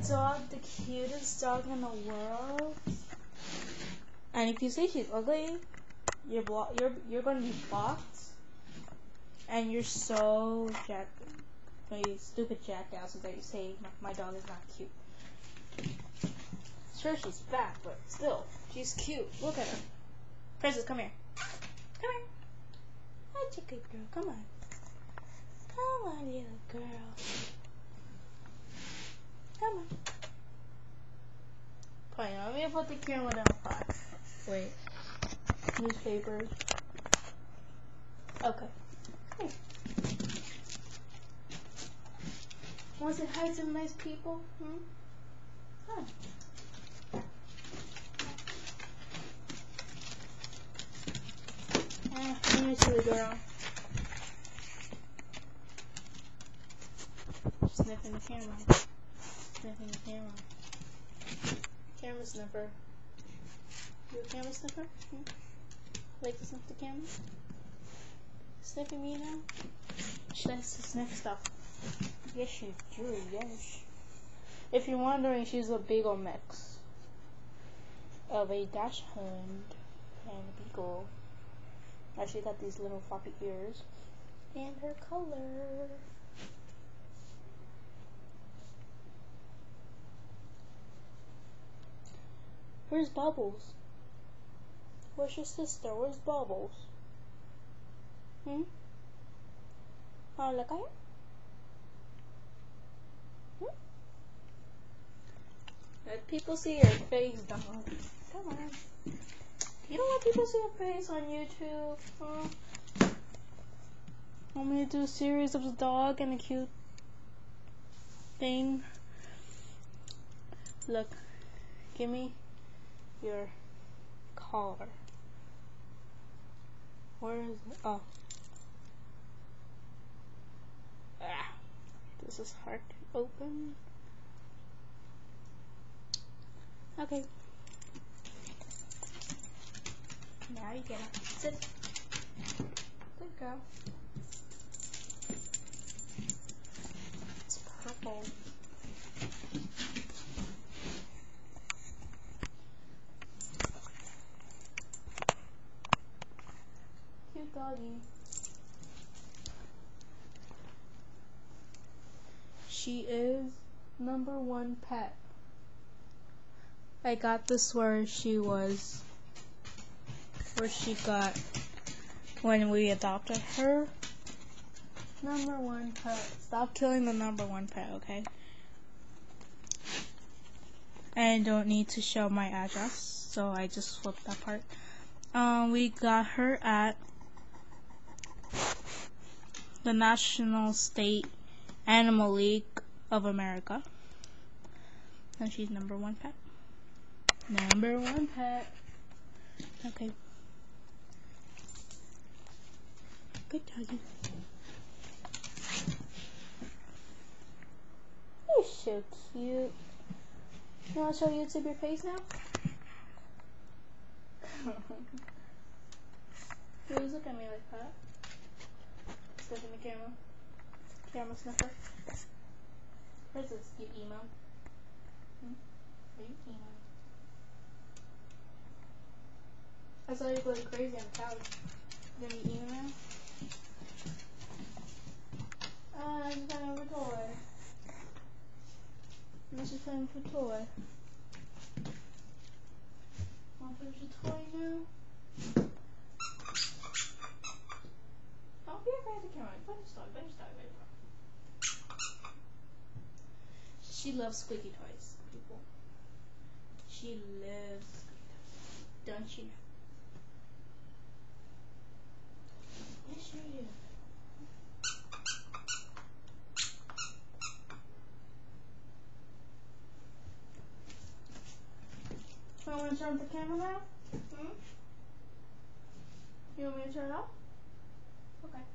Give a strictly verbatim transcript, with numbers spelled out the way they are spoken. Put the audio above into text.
dog the cutest dog in the world? And if you say she's ugly, you're blo- you're you're gonna be blocked. And you're so jack, you stupid jackass that you say my, my dog is not cute. Sure, she's fat, but still, she's cute. Look at her. Princess, come here. Come here. Hi, chicken girl. Come on. Come on, little girl. Come on. Fine, let me put the camera down hot. Wait. Newspapers. Okay. Hey. Want to say hi to some nice people? Hmm? Hi. Ah, I'm a silly girl. Sniffing the camera. Sniffing the camera. Camera sniffer. You a camera sniffer? Hmm? Like to sniff the camera? Sniffing me now? She likes to sniff stuff. Yes, she do, yes. If you're wondering, she's a beagle mix of a dachshund and a beagle. Now she got these little floppy ears. And her color. Where's Bubbles? Where's your sister? Where's Bubbles? Hmm? Oh, look at her. Hmm? Let people see your face, dog. Come on. You don't let people see your face on YouTube, huh? Want me to do a series of the dog and a cute thing? Look. Give me your collar. Where is it? Oh. Ah. This is hard to open. Okay. Now you get up. Sit. Good girl. It's purple. Cute doggy. She is number one pet. I got this where she was, where she got when we adopted her. Number one pet. Stop killing the number one pet, okay? I don't need to show my address, so I just flipped that part. Um, we got her at the National State Animal League of America. And she's number one pet. Number one pet. Okay. Good doggy. You're so cute. You want to show YouTube your face now? You always look at me like that. Sniffing the camera. Camera sniffer. Where's this? You emo? Hmm? Are you emo? I saw you going crazy on the couch. You gonna be emo now? Ah, uh, I just found a toy. Let's just find a toy. Want to finish a toy now? Don't be afraid of the camera. Bench dog, bench dog, bench dog. She loves squeaky toys, people. She loves squeaky toys. Don't you know? Yes, you do. I want to turn off the camera now? Hmm? You want me to turn it off? Okay.